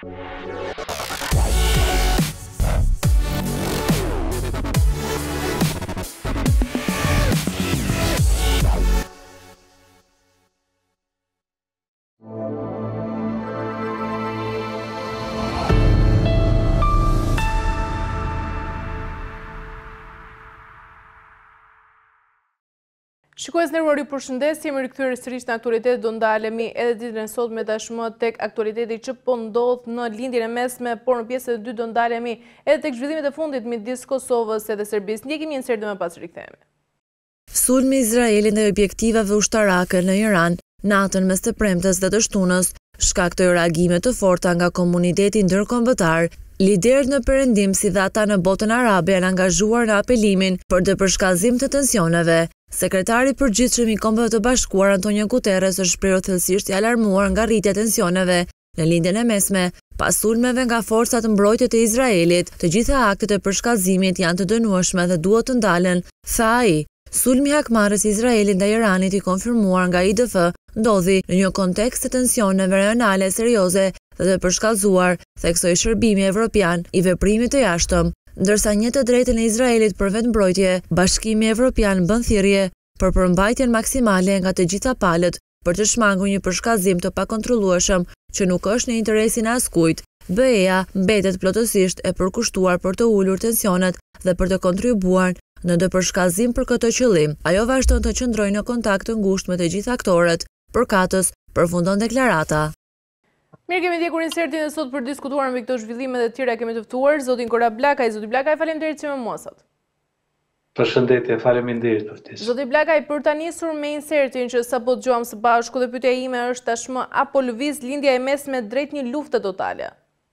Shikues nderuar, ju përshëndes, jemi rikthyer sërish në aktualitet, do ndalemi edhe ditën e sotme tashmë tek aktualiteti që po ndodh në lindjen e mesme, por në pjesën e dytë do ndalemi edhe tek zhvillimet e fundit midis Kosovës edhe Serbisë. Ndjekim një insert dhe më pas rikthehemi. Sulmi i Izraelit ndaj objektivave ushtarake në Iran natën mes të premtes dhe të shtunës shkaktoi reagime të forta nga komuniteti ndërkombëtar. Liderët në perëndim si dhe ata në botën arabe janë angazhuar në apelimin për të përshkallëzim të tensioneve. Sekretari i përgjithshëm i Kombeve të Bashkuara Antonio Guterres është shprehur thellësisht i alarmuar nga rritja e tensioneve në lindjen e mesme pas sulmeve nga forcat mbrojtje të Izraelit. Të gjitha aktet e përshkallëzimit janë të dënueshme dhe duhet të ndalen, tha ai. Sulmi hakmarrës i Izraelit ndaj Iranit i konfirmuar nga IDF ndodhi në një kontekst të tensioneve rajonale serioze dhe të përshkallëzuar, theksoi Shërbimi Evropian i Veprimit të Jashtëm, ndërsa një të drejtën e Izraelit për vetmbrojtje, Bashkimi Evropian bën thirrje për përmbajtjen maksimale nga të gjitha palët për të shmangur një përshkallëzim të pakontrollueshëm që nuk është në interesin e askujt. BE-ja mbetet plotësisht e përkushtuar për të ulur tensionet dhe për të kontribuar në të përshkallëzim për këtë qëllim. Ajo vazhdon të qëndrojë në kontakt të ngushtë me të gjithë aktorët, përkatës përfundon deklarata. Mirë, kemi ndjekur insertin e sot për diskutuar mbi këto zhvillime dhe të tjera kemi të ftuar zotin Kora Blakaj. Zoti Blakaj, faleminderit që më mua sot. Përshëndetje, faleminderit për ftesën. Zoti Blakaj, për ta nisur me insertin që sapo dëgjuam së bashku dhe pyetja ime është tashmë apo lëviz lindja e mesme drejt një lufte totale?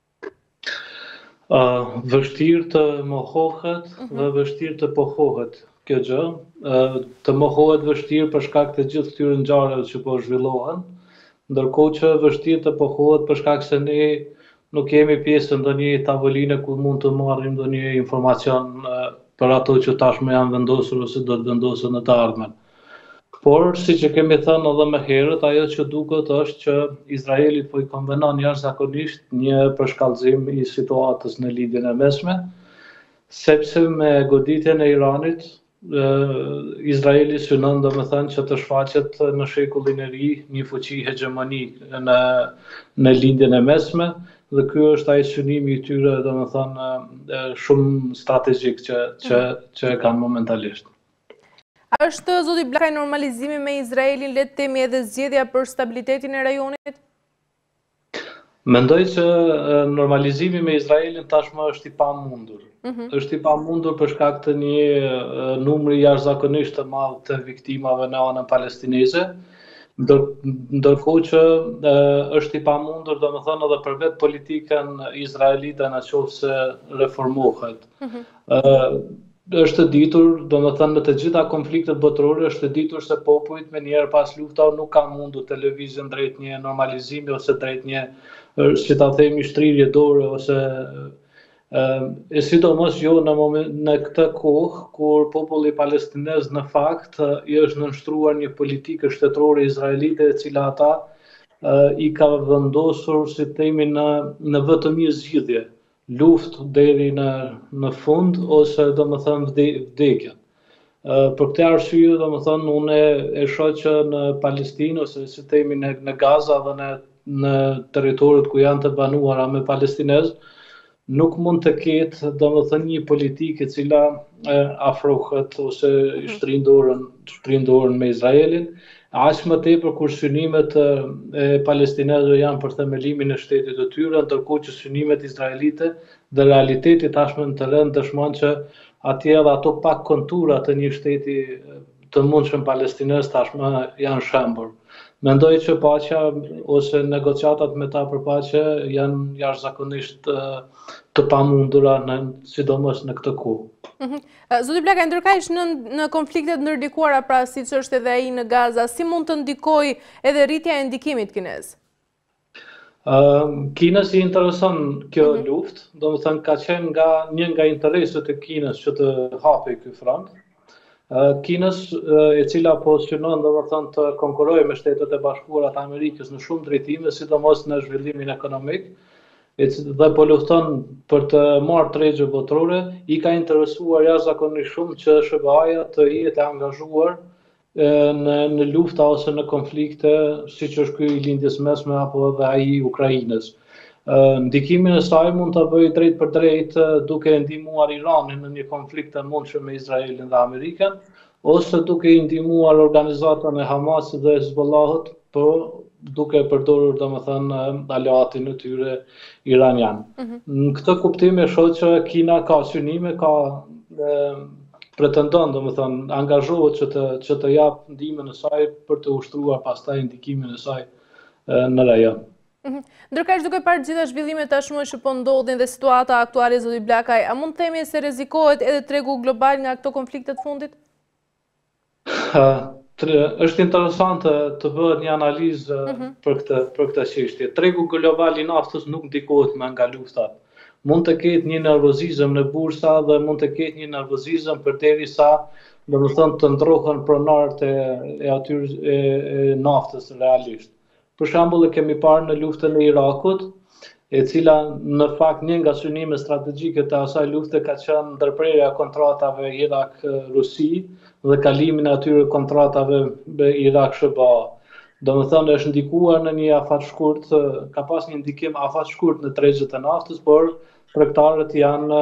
Vështirë të mohohet dhe vështirë të pohohet kjo gjë. Të mohohet vështirë për shkak të gjithë këtyre ngjarjeve që po zhvillohen, ndërkohë që vështirë të pohohet për shkak se ne nuk kemi pjesë në ndonjë tavoline ku mund të marrim ndonjë informacion për ato që tashmë janë vendosur ose do të vendosen në të ardhmen. Por, siç e kemi thënë edhe më herët, ajo që duket është që Izraeli po i konvenon jashtëzakonisht një përshkallëzim i situatës në lindjen e mesme, sepse me goditjen e Iranit, Izraeli synon domethënë që të shfaqet në shekullin e ri një fuqi hegemonik në lindjen e mesme, dhe ky është ai synimi i tyre domethënë shumë strategjik që kanë momentalisht. Është, zoti Blakaj, normalizimi me Izraelin, le të themi, edhe zgjedhja për stabilitetin e rajonit? Mendoj që normalizimi me Izraelin tashmë është i pamundur. Është i pamundur për shkak të një numri jashtëzakonisht të madh të viktimave në anën palestineze, ndërkohë që është i pamundur domethënë edhe për vetë politikën izraelite nëse reformohet. Është ditur, domethënë në të gjitha konfliktet botërore është ditur se popujt menjëherë pas luftave nuk kanë mundur të lëvizin drejt një normalizimi ose drejt një, si ta themi, shtrirje dore ose sidomos jo në këtë kohë kur populli palestinez në fakt i është nënshtruar një politikë shtetërore izraelite e cila ata i ka vendosur, si themi, në vetëm një zgjidhje, luftë deri në fund ose domethënë vdekjen. Për këtë arsye domethënë unë e shoh që në Palestinë ose si themi në Gaza dhe në territoret ku janë të banuara me palestinez, nuk mund të ketë domethënë një politikë e cila afrohet ose shtrin dorën me Izraelin, aq më tepër kur synimet e palestinezëve janë për themelimin e shtetit të tyre, ndërkohë që synimet izraelite dhe realiteti tashmë në terren dëshmon që atje edhe ato pak kontura të një shteti të mundshëm palestinez tashmë janë shembur. Mendoj që paqja ose negociatat me ta për paqe janë jashtëzakonisht të pamundura, sidomos në këtë kohë. Zoti Blakaj, ndërkaq në konfliktet ndërlikuara, pra siç është edhe ai në Gaza, si mund të ndikojë edhe rritja e ndikimit kinez? Kinës i intereson kjo luftë, domethënë ka qenë një nga intereset e Kinës që të hapej ky front. Kinës, e cila po synon domethënë të konkurrojë me Shtetet e Bashkuara të Amerikës në shumë drejtime, sidomos në zhvillimin ekonomik, dhe po lufton për të marrë tregje botërore, i ka interesuar jashtëzakonisht shumë që SBA-ja të jetë e angazhuar në lufta ose në konflikte, siç është ky i lindjes mesme apo edhe ai i Ukrainës. Ndikimin e saj mund ta bëjë drejt për drejt duke ndihmuar Iranin në një konflikt të mundshëm me Izraelin dhe Amerikën, ose duke i ndihmuar organizatën e Hamasit dhe Hezbollahut, duke përdorur domethënë aleatin e tyre iranian. Në këtë kuptim e shoh që Kina ka synime, pretendon domethënë angazhohet që të jap ndihmën e saj për të ushtruar pastaj ndikimin e saj në rajon. Ndërkaq duke parë gjitha zhvillimet tashmë që po ndodhin dhe situata aktuale, zoti Blakaj, a mund të themi se rrezikohet edhe tregu global nga këto konflikte të fundit? Është interesante të bëhet një analizë për këtë çështje. Tregu global i naftës nuk ndikohet nga luftat. Mund të ketë një nervozizëm në bursa dhe mund të ketë një nervozizëm përderisa domethënë të ndrohen pronarët e naftës realisht. Për shembull, e kemi parë në luftën e Irakut, e cila në fakt një nga synime strategjike të asaj lufte ka qenë ndërprerja e kontratave Irak-Rusi dhe kalimin e atyre kontratave Irak-SBA. Domethënë është ndikuar në një afat shkurt, ka pas një ndikim afat shkurt në tregjet e naftës, por tregtarët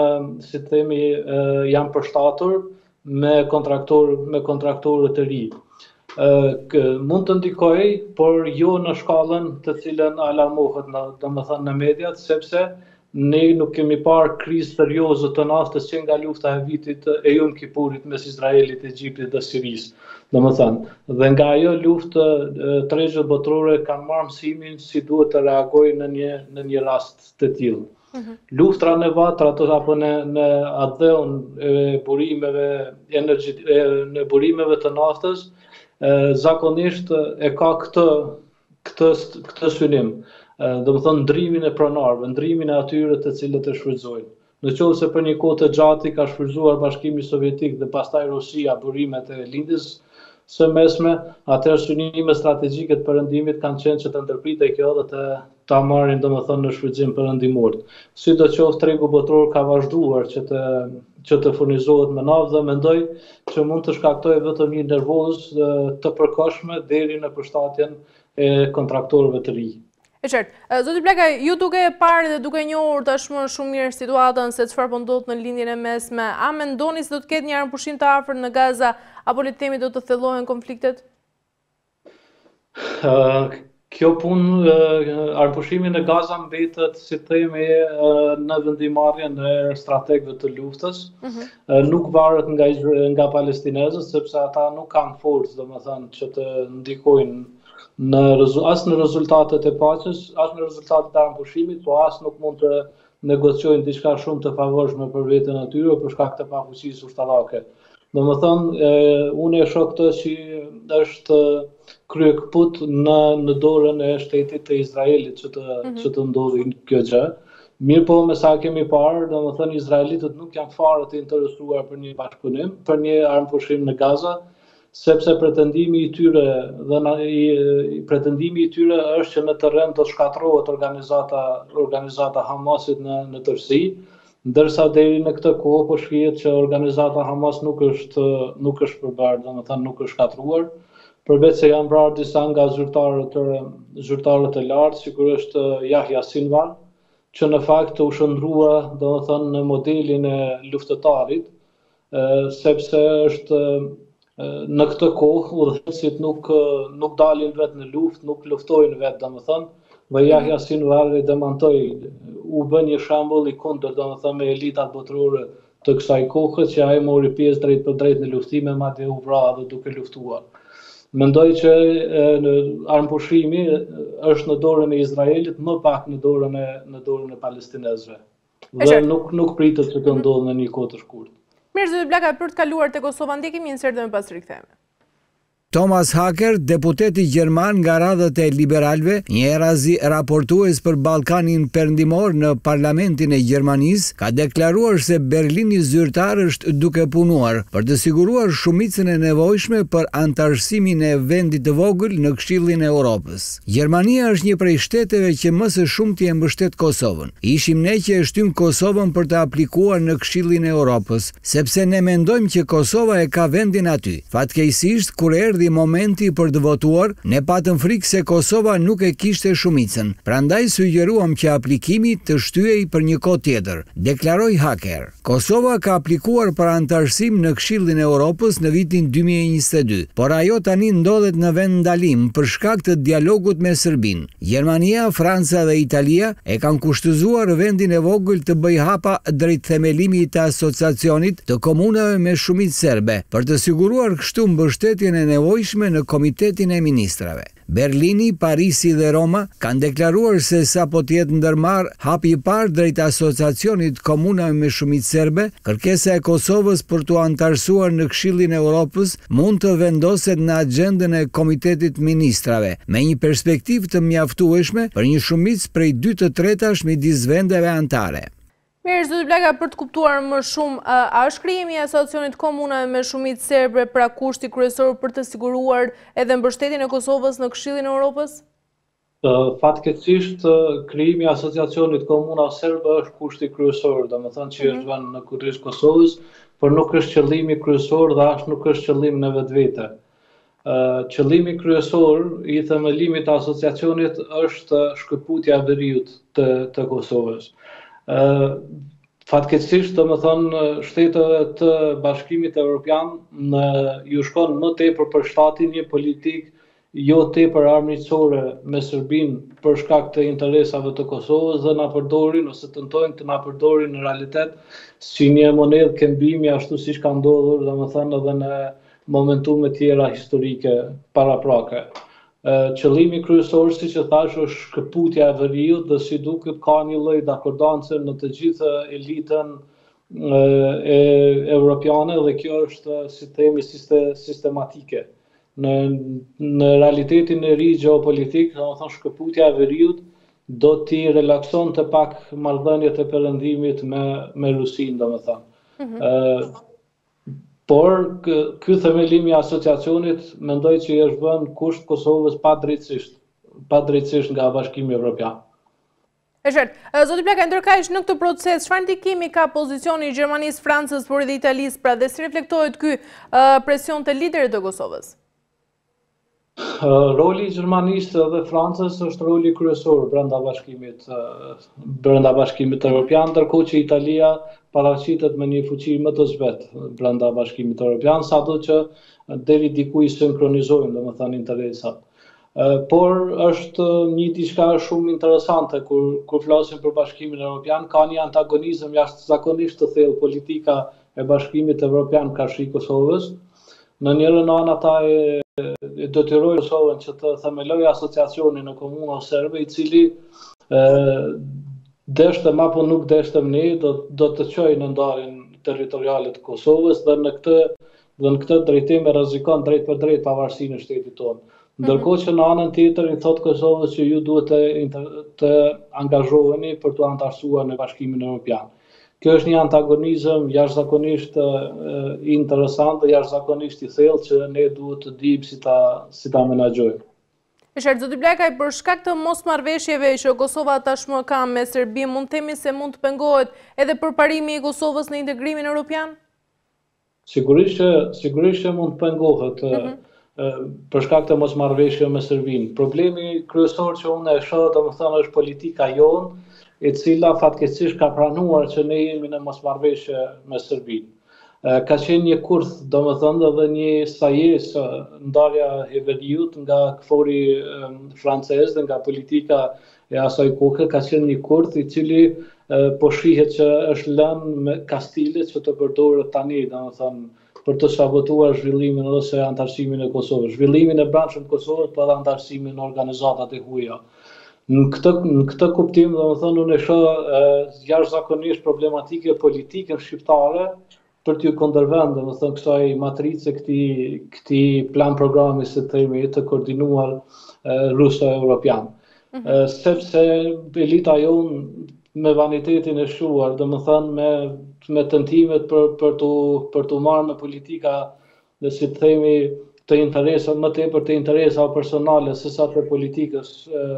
janë përshtatur me kontraktorë të ri. Mund të ndikoj, por jo në shkallën të cilën alarmohet domethënë në mediat, sepse ne nuk kemi parë krizë serioze të naftës që nga lufta e vitit e Yom Kipurit mes Izraelit, Egjiptit dhe Sirisë. Domethënë, dhe nga ajo luftë tregjet botërore kanë marrë mësimin si duhet të reagojnë në një rast të tillë. Luftra në vatrat apo në adheun e burimeve të naftës zakonisht e ka këtë synim, domethënë ndrimin e pronarëve, ndrimin e atyre të cilët e shfrytëzojnë. Nëse për një kohë të gjatë ka shfrytëzuar Bashkimi Sovjetik dhe pastaj Rusia burimet e lindjes së mesme, atëherë synime strategjike të perëndimit kanë qenë që të ndërpritej kjo dhe ta marrin domethënë në shfrytëzim perëndimor. Sidoqoftë tregu botëror ka vazhduar që të furnizohet me naftë dhe mendoj që mund të shkaktojë vetëm një nervozë të përkohshme deri në përshtatjen e kontraktorëve të ri. E qartë. Zoti Blakaj, ju duke e parë dhe duke njohur tashmë shumë mirë situatën se çfarë po ndodh në lindjen e mesme, a mendoni se do të ketë një armëpushim të afërt në Gaza apo le të themi do të thellohen konfliktet? Kjo punë, armëpushimi në Gaza mbetet, si themi, në vendimarrjen e strategëve të luftës. Nuk varet nga palestinezët, sepse ata nuk kanë forcë, domethënë, që të ndikojnë as në rezultatet e paqes, as në rezultatet e armëpushimit, po as nuk mund të negociojnë diçka shumë të favorshme për veten e tyre për shkak të pafuqisë ushtarake. Domethënë, unë e shoh këtë që është kryekput në dorën e shtetit të Izraelit që të ndodhi kjo gjë. Mirë po, me sa kemi parë, domethënë Izraelitët nuk janë fare të interesuar për një bashkëpunim, për një armëpushim në Gaza, sepse pretendimi i tyre është që në terren të shkatërrohet organizata Hamasit në tërësi, ndërsa deri në këtë kohë po shihet që organizata Hamas nuk është përbërë, domethënë nuk është shkatëruar, përveç se janë vrarë disa nga zyrtarët e lartë, sikur është Yahya Sinwar, që në fakt u shndrua domethënë në modelin e luftëtarit, sepse është në këtë kohë udhëheqësit nuk dalin vetë në luftë, nuk luftojnë vetë, domethënë, dhe Yahya Sinwar demantoi, u bën një shembull i kundërt, domethënë, me elitat botërore të kësaj kohe që ai mori pjesë drejt për drejt në luftime, madje u vra edhe duke luftuar. Mendoj që armëpushimi është në dorën e Izraelit, më pak në dorën e palestinezëve. Dhe nuk pritet që të ndodhë në një kohë të shkurtë. Mirë, zoti Blakaj, për të kaluar te Kosova, ndjekim një insert dhe më pas rikthehemi. Thomas Hacker, deputeti gjerman nga radhët e liberalëve, një erazi raportues për Ballkanin Perëndimor në Parlamentin e Gjermanisë, ka deklaruar se Berlini zyrtar është duke punuar për të siguruar shumicën e nevojshme për antarësimin e vendit të vogël në Këshillin e Europës. Gjermania është një prej shteteve që më së shumti e mbështet Kosovën. Ishim ne që e shtym Kosovën për të aplikuar në Këshillin e Europës, sepse ne mendojmë që Kosova e ka vendin aty. Fatkeqësisht, kur erdhi momenti për të votuar, ne patëm frikë se Kosova nuk e kishte shumicën. Prandaj sugjeruam që aplikimi të shtyhej për një kohë tjetër, deklaroi Hacker. Kosova ka aplikuar për antarësim në Këshillin e Europës në vitin 2022, por ajo tani ndodhet në vend ndalim për shkak të dialogut me Serbinë. Gjermania, Franca dhe Italia e kanë kushtëzuar vendin e vogël të bëjë hapa drejt themelimit të asociacionit të komunave me shumicë serbe, për të siguruar kështu mbështetjen e nevojshme në Komitetin e Ministrave. Berlini, Parisi dhe Roma kanë deklaruar se sapo të jetë ndërmarr hapi i parë drejt asociacionit komunave me shumicë serbe, kërkesa e Kosovës për t'u antarësuar në Këshillin e Europës mund të vendoset në agjendën e Komitetit Ministrave, me një perspektivë të mjaftueshme për një shumicë prej 2/3 midis vendeve anëtare. Mirë, zoti Blaka, për të kuptuar më shumë, a është krijimi i asociacionit komunave me shumicë serbe pra kushti kryesor për të siguruar edhe mbështetjen e Kosovës në Këshillin e Europës? Fatkeqësisht, krijimi i asociacionit komuna serbe është kushti kryesor, domethënë që është vënë në kurriz Kosovës, por nuk është qëllimi kryesor dhe as nuk është qëllim në vetvete. Qëllimi kryesor i themelimit të asociacionit është shkëputja e veriut të Kosovës. Fatkeqësisht, domethënë, shteteve të Bashkimit Evropian ju shkon më tepër për shtatin një politikë jo tepër armiqësore me Serbinë për shkak të interesave të Kosovës dhe na përdorin ose tentojnë të na përdorin në realitet si një monedhë këmbimi ashtu siç ka ndodhur domethënë edhe në momentume tjera historike paraprake. Qëllimi kryesor, siç e thash, është shkëputja e veriut dhe si duket ka një lloj dakordance në të gjithë elitën e europiane dhe kjo është, si themi, sistematike. Në realitetin e ri gjeopolitik, domethënë shkëputja e veriut do t'i relaksonte pak marrëdhëniet e perëndimit me Rusinë, domethënë. Por ky themelim i asociacionit mendoj që i është vënë kusht Kosovës padrejtësisht nga Bashkimi Evropian. E qartë. Zoti Blaka, ndërkaq në këtë proces, çfarë ndikimi ka pozicioni i Gjermanisë, Francës, por edhe Italisë, pra dhe si reflektohet ky presion të liderit të Kosovës? Roli i Gjermanisë dhe Francës është roli kryesor brenda Bashkimit Evropian, ndërkohë që Italia paraqitet me një fuqi më të zhvetë brenda Bashkimit Evropian, sado që deri diku i sinkronizojnë, domethënë, interesat. Por është një diçka shumë interesante kur flasim për Bashkimin Evropian, ka një antagonizëm jashtëzakonisht të thellë politika e Bashkimit Evropian karshi Kosovës. Në njërin anë ata e detyrojnë Kosovën që të themelojë asociacionin në komunën serbe, i cili deshtëm apo nuk deshtëm ne do të çojë në ndarjen territoriale të Kosovës dhe në këtë drejtim e rrezikon drejt për drejt pavarësinë e shtetit tonë. Ndërkohë që në anën tjetër i thot Kosovës që ju duhet të angazhoheni për të antarësuar në Bashkimin Evropian. Kjo është një antagonizëm jashtëzakonisht interesant dhe jashtëzakonisht i thellë që ne duhet të dimë si ta menaxhojmë. Zoti Blakaj, për shkak të mosmarrëveshjeve që Kosova tashmë ka me Serbinë, mund të themi se mund të pengohet edhe përparimi i Kosovës në integrimin evropian? Sigurisht që mund të pengohet për shkak të mosmarrëveshjeve me Serbinë. Problemi kryesor që unë e shoh, domethënë, është politika jonë, e cila fatkeqësisht ka pranuar që ne jemi në mosmarrëveshje me Serbinë. Ka qenë një kurth, domethënë, edhe një sajesë ndarja e veriut nga KFOR-i francez dhe nga politika e asaj kohe, ka qenë një kurth i cili po shihet që është lënë me Kastilet që të përdoret tani, domethënë, për të sabotuar zhvillimin ose antarësimin e Kosovës, zhvillimin e brendshëm të Kosovës për antarësimin në organizatat e huaja. Në këtë kuptim, domethënë, unë e shoh jashtëzakonisht problematike politike shqiptare për t'ju kundërvend, domethënë kësaj matrice këtij plan programi së themi të koordinuar ruso-europian. Sepse elita jon me vanitetin e shuar, domethënë me tentimet për t'u marrë me politika dhe si të themi të interesa më tepër të interesa personale sesa të politikës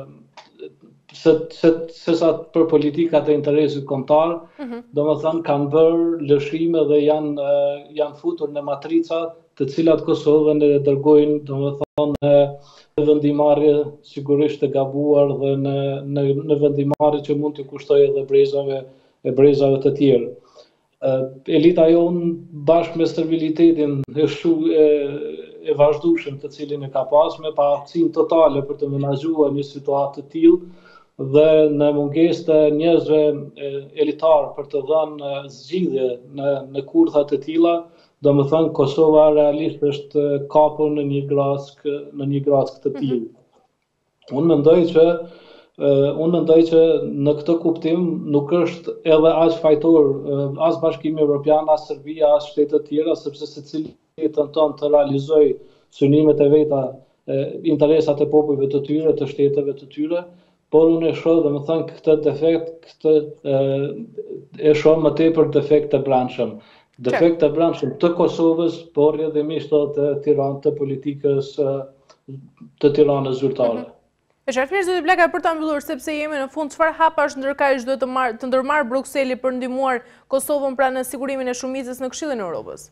sesa për politikat e interesit kombëtar, domethënë kanë bërë lëshime dhe janë futur në matrica të cilat Kosovën e dërgojnë domethënë në vendimarrje sigurisht të gabuar dhe në vendimarrje që mund të kushtojë edhe brezave të tjerë. Elita jonë bashkë me stabilitetin e vazhdueshëm të cilin e ka pas me paaftësinë totale për të menaxhuar një situatë të tillë dhe në mungesë të njerëzve elitar për të dhënë zgjidhje në kurtha të tilla, domethënë Kosova realisht është kapur në një grackë të tillë. Unë mendoj që në këtë kuptim nuk është edhe aq fajtor as Bashkimi Evropian, as Serbia, as shtetet të tjera, sepse secili tenton të realizojë synimet e veta, interesat e popujve të tyre, të shteteve të tyre, por unë e shoh domethënë këtë defekt, e shoh më tepër defekt të brendshëm. Defekt të brendshëm të Kosovës, por edhe të Tiranës, të politikës të Tiranës zyrtare. E qartë mirë, zoti Bleka, për ta mbyllur, sepse jemi në fund, çfarë hapash ndërkaq duhet të ndërmarrë Brukseli për ndihmuar Kosovën pra në sigurimin e shumicës në Këshillin e Evropës?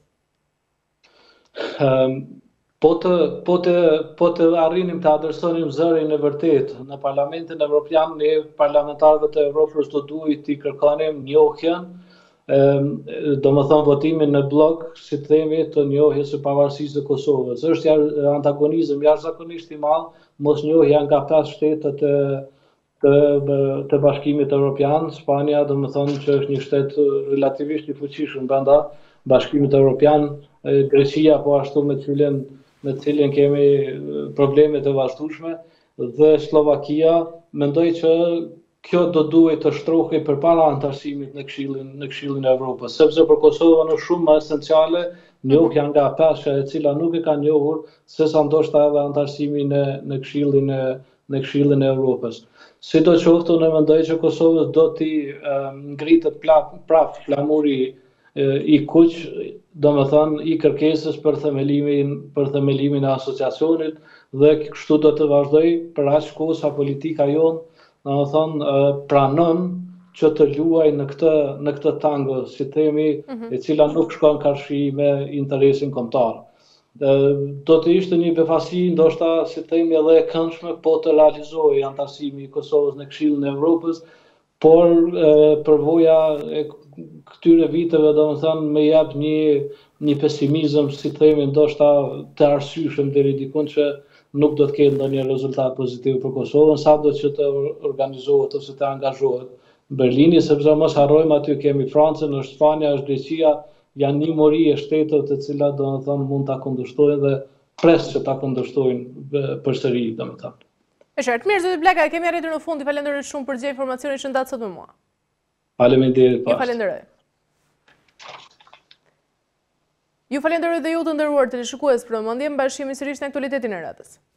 Po të arrinim të adresonim zërin e vërtet në Parlamentin Evropian, ne parlamentarëve të Evropës do duhet t'i kërkonim njohjen, domethënë votimin në blok, si të themi, të njohjes së pavarësisë së Kosovës. Është antagonizëm jashtëzakonisht i madh, mosnjohja nga 5 shtetet të Bashkimit Evropian, Spanja, domethënë që është një shtet relativisht i fuqishëm brenda Bashkimit Evropian, Greqia po ashtu me cilën kemi probleme të vazhdueshme, dhe Slovakia, mendoj që kjo do duhet të shtrohej përpara antarësimit në Këshillin e Evropës, sepse për Kosovën është shumë më esenciale njohja nga pesha e cila nuk e ka njohur, sesa ndoshta edhe antarësimi në Këshillin e Evropës. Sidoqoftë, unë mendoj që Kosovës do t'i ngritet prap flamuri i kuq, domethënë i kërkesës për themelimin e asociacionit dhe kështu do të vazhdoj për aq kohë sa politika jonë, domethënë pranon që të luaj në këtë tango, si themi, e cila nuk shkon karshi me interesin kombëtar. Do të ishte një befasi, ndoshta si themi edhe e këndshme, po të realizohej antarësimi i Kosovës në Këshillin e Evropës, por përvoja e këtyre viteve domethënë më jep një pesimizëm, si themi, ndoshta të arsyeshëm deri diku që nuk do të ketë ndonjë rezultat pozitiv për Kosovën, sado që të organizohet ose të angazhohet Berlini, sepse mos harrojmë aty kemi Francën, është Spanja, është Greqia, janë një mori e shteteve të cilat domethënë mund ta kundërshtojnë dhe pres që ta kundërshtojnë përsëri domethënë. E qartë, mirë, zoti Bleka, kemi arritur në fund, i falenderoj shumë për gjithë informacionin që ndatë sot me mua. Faleminderit pas. Ju falenderoj. Ju falenderoj dhe ju të nderuar teleshikues për vëmendje, mbashkimi sërish në aktualitetin e radhës.